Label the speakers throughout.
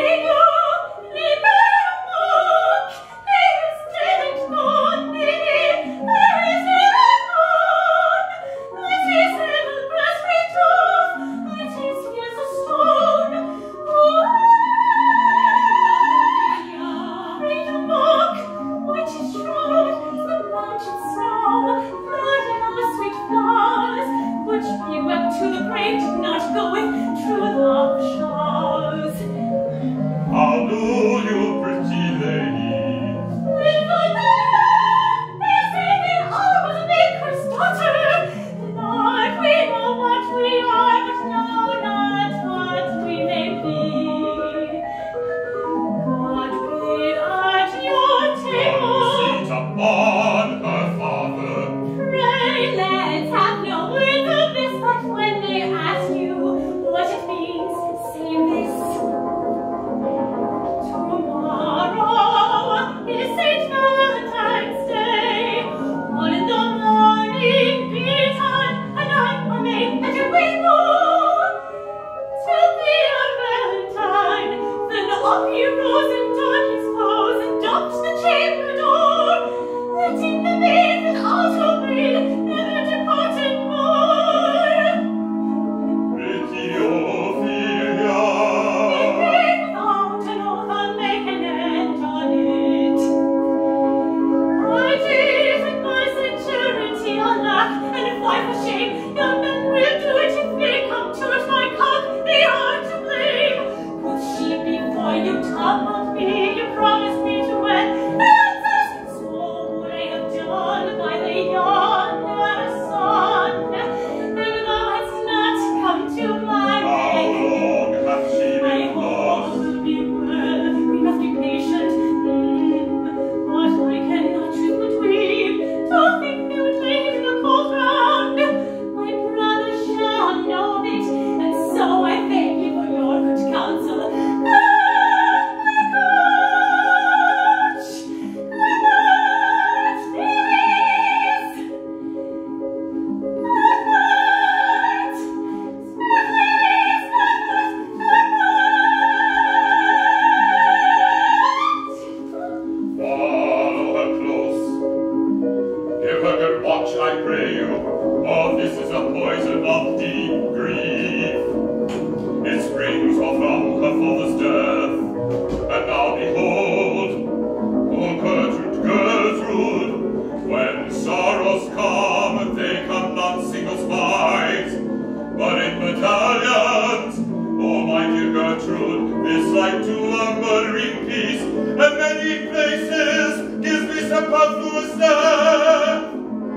Speaker 1: Gertrude, this like to lumbering peace, and many places gives me some puzzle stuff.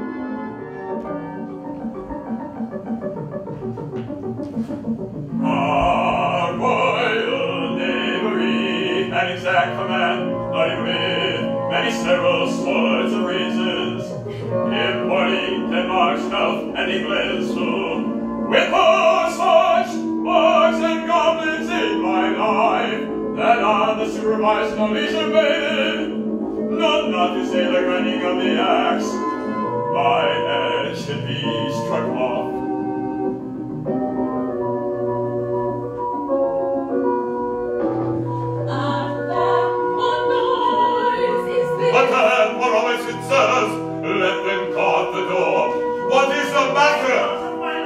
Speaker 1: Our royal knavery and exact command, bloody with many several sorts of reasons, importing Denmark's health and England's food, with all such bugs and goblins in my life, that are the supervised Norwegian maiden, not to say the grinding of the axe, my head should be struck off. But then, for all its says, let them guard the door. What is the matter?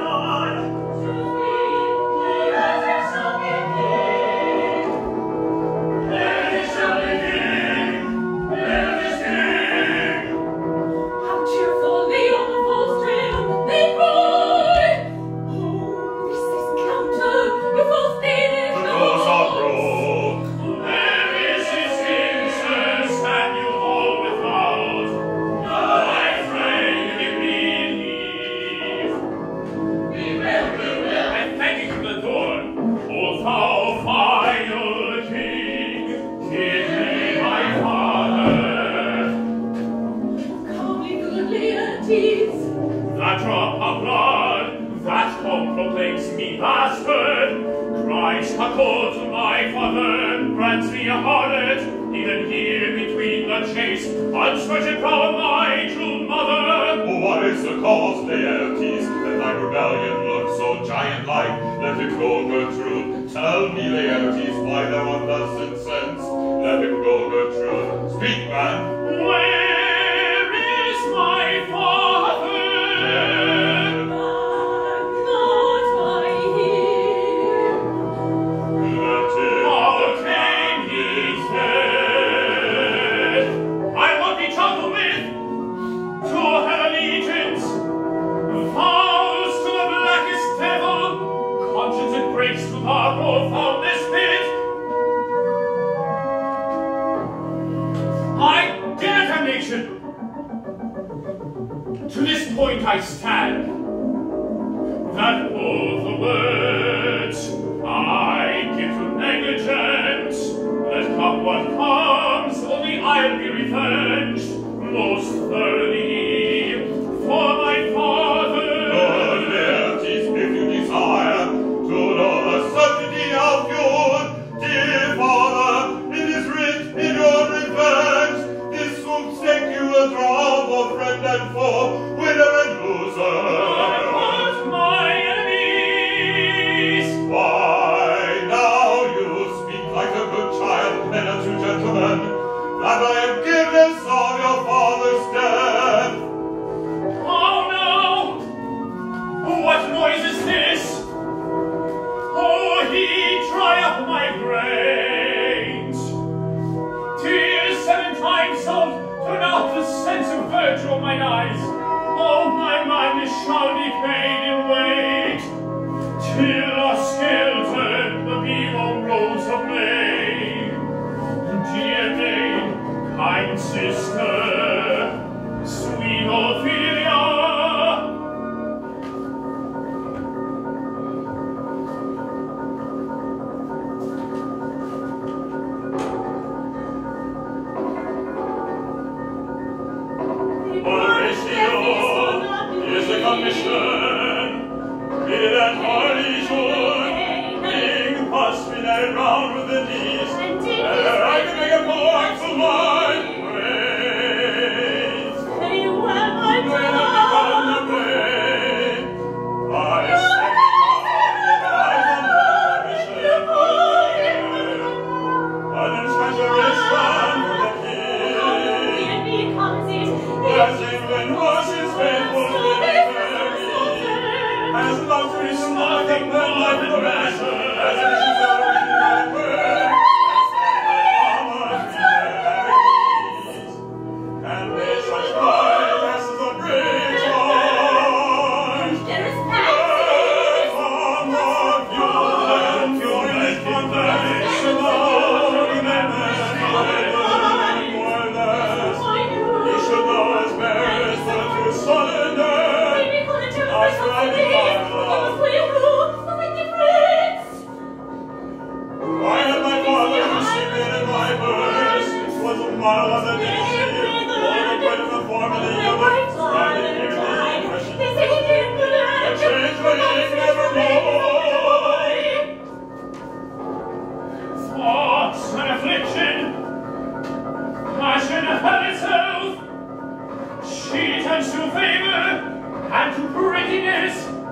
Speaker 2: That drop of blood, that hope proclaims me bastard. Christ, a call to my father, grants me a harlot, even here between the chase, unscorched proud of my true mother.
Speaker 1: What is the cause, Laertes, that thy rebellion looks so giant-like? Let it go, Gertrude, Tell me, Laertes, why thou art thus incensed. Let him go, Gertrude. Speak, man.
Speaker 2: Where is my father?
Speaker 3: Not I here.
Speaker 1: Let him
Speaker 2: How came he dead? I will be troubled with to have allegiance, vows to the blackest devil, conscience it breaks to the profoundest pit. I dare damnation. To this point I stand, that both the words I give to negligence, let come what comes, only I'll be revenged most thoroughly for my father.
Speaker 1: Lord Laertes, if you desire to know the certainty of your dear father, it is writ in your revenge, this obsequious round of friend and foe, winner and loser.
Speaker 2: What my enemies?
Speaker 1: Why, now you speak like a good child and a true gentleman, that I am guiltless of your father's death.
Speaker 2: Oh no! What noise is this? Oh, he dry up my brains. Tears 7 times salt turn out the sense of virtue of mine eyes. Oh, my mind shall be paid in weight, till a skeleton the beam rose of blame. Dear maid, kind sister, sweet Ophelia,
Speaker 1: Horatio is the commission, bid at Harley should, being hospitalized round with the knees, ere I can make a point for my praise.
Speaker 3: You have my
Speaker 1: When I
Speaker 3: done.
Speaker 1: the way, I stand eyes on the mission. Others resurrection for the king. As England was his faithful military, as love to his nothing but life in the measure, as nations are in my word, as peace, and may such life as the bridge on. From of you and your condemnation of men more less. You should know as bearers but to surrender. Why had my father who sleeping in my verse? Was a model of the nation, all the point of the formality of it, standing here the impression. A change my name nevermore.
Speaker 2: thoughts and affliction, passion of itself, she turns to favor and to prettiness.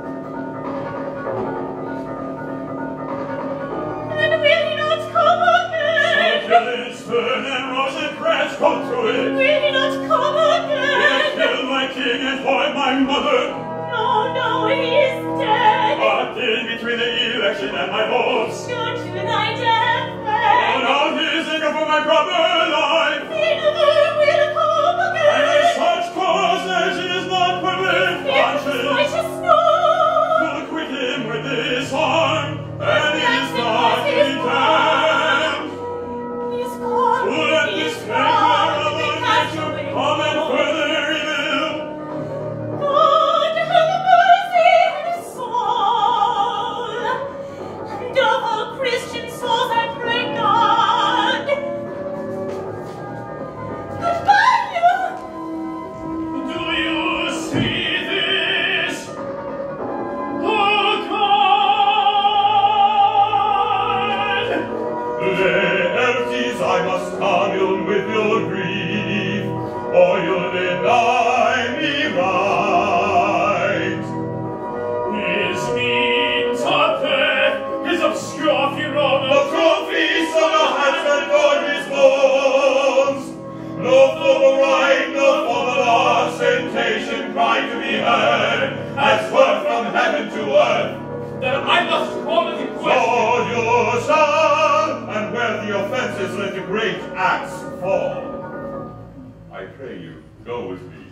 Speaker 3: And will he not come again?
Speaker 1: Villains burn and Rosencrantz go through it.
Speaker 3: Will he not come
Speaker 1: He
Speaker 3: again?
Speaker 1: killed my king and void my mother.
Speaker 3: No, no, he is dead.
Speaker 1: But in between the election and my hopes,
Speaker 3: Not to thy death,
Speaker 1: oh,
Speaker 3: friend.
Speaker 1: now he is eager for my proper life.
Speaker 3: He never will come
Speaker 1: And
Speaker 3: again.
Speaker 1: in such cause as it is not permitted conscience
Speaker 3: Righteous snow.
Speaker 1: to acquit him with this harm, and he is not returned.
Speaker 3: He's gone.
Speaker 1: To let this
Speaker 3: He's
Speaker 1: nature
Speaker 3: gone.
Speaker 1: of
Speaker 3: They
Speaker 1: our
Speaker 3: cast
Speaker 1: nature
Speaker 3: away.
Speaker 1: come and further evil.
Speaker 3: God have mercy on his soul, and of all Christian souls I pray God. Goodbye, you.
Speaker 2: Do you see this? Oh God!
Speaker 1: Laertes, I must commune with your grief, or you'll deny me right.
Speaker 2: His means of death, his obscure
Speaker 1: Laertes, let the great axe fall. I pray you, go with me.